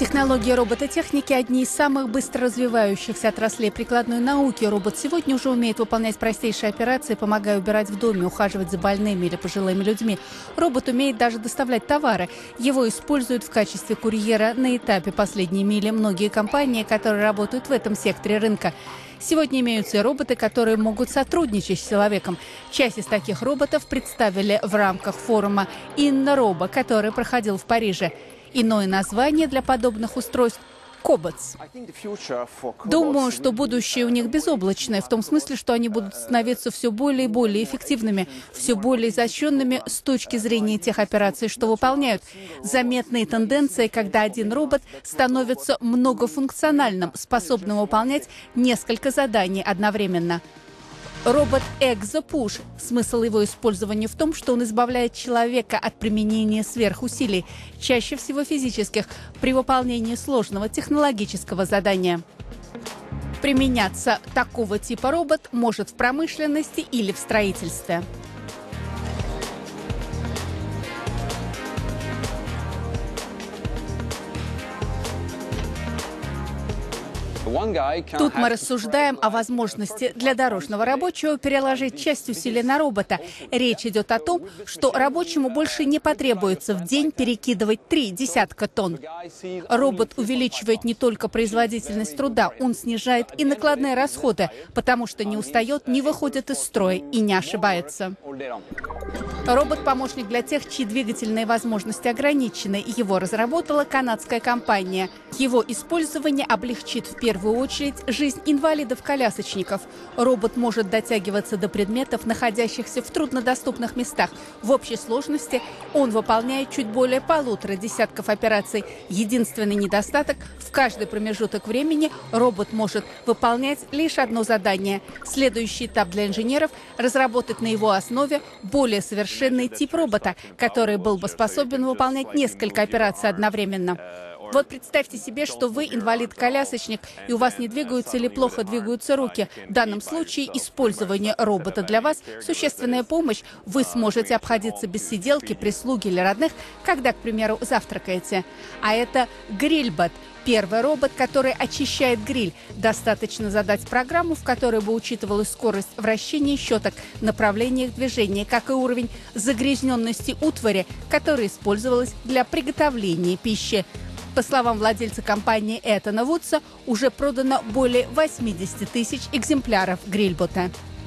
Технологии робототехники – одни из самых быстро развивающихся отраслей прикладной науки. Робот сегодня уже умеет выполнять простейшие операции, помогая убирать в доме, ухаживать за больными или пожилыми людьми. Робот умеет даже доставлять товары. Его используют в качестве курьера на этапе последней мили многие компании, которые работают в этом секторе рынка. Сегодня имеются и роботы, которые могут сотрудничать с человеком. Часть из таких роботов представили в рамках форума «Инна-Робо», который проходил в Париже. Иное название для подобных устройств – коботс. Думаю, что будущее у них безоблачное, в том смысле, что они будут становиться все более и более эффективными, все более изощренными с точки зрения тех операций, что выполняют. Заметные тенденции, когда один робот становится многофункциональным, способным выполнять несколько заданий одновременно. Робот ExoPush. Смысл его использования в том, что он избавляет человека от применения сверхусилий, чаще всего физических, при выполнении сложного технологического задания. Применяться такого типа робот может в промышленности или в строительстве. Тут мы рассуждаем о возможности для дорожного рабочего переложить часть усилий на робота. Речь идет о том, что рабочему больше не потребуется в день перекидывать 3 десятка тонн. Робот увеличивает не только производительность труда, он снижает и накладные расходы, потому что не устает, не выходит из строя и не ошибается. Робот-помощник для тех, чьи двигательные возможности ограничены. Его разработала канадская компания. Его использование облегчит в первую очередь жизнь инвалидов-колясочников. Робот может дотягиваться до предметов, находящихся в труднодоступных местах. В общей сложности он выполняет чуть более 1,5 десятков операций. Единственный недостаток – в каждый промежуток времени робот может выполнять лишь одно задание. Следующий этап для инженеров – разработать на его основе более совершенный тип робота, который был бы способен выполнять несколько операций одновременно. Вот представьте себе, что вы инвалид-колясочник, и у вас не двигаются или плохо двигаются руки. В данном случае использование робота для вас – существенная помощь. Вы сможете обходиться без сиделки, прислуги или родных, когда, к примеру, завтракаете. А это гриль-бот. Первый робот, который очищает гриль. Достаточно задать программу, в которой бы учитывалась скорость вращения щеток, направление их движения, как и уровень загрязненности утвари, которая использовалась для приготовления пищи. По словам владельца компании Этана Вудса, уже продано более 80 тысяч экземпляров грильбота.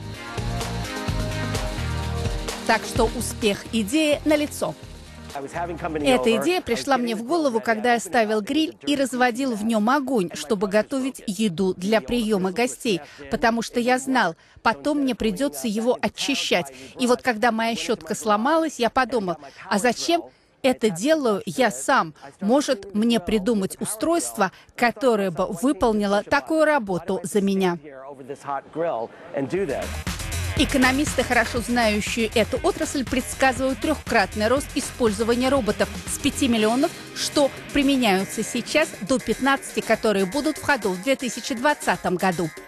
Так что успех идеи налицо. Эта идея пришла мне в голову, когда я ставил гриль и разводил в нем огонь, чтобы готовить еду для приема гостей, потому что я знал, потом мне придется его очищать. И вот когда моя щетка сломалась, я подумал, а зачем это делаю я сам? Может, мне придумать устройство, которое бы выполнило такую работу за меня? Экономисты, хорошо знающие эту отрасль, предсказывают трехкратный рост использования роботов с 5 миллионов, что применяются сейчас, до 15, которые будут в ходу в 2020 году.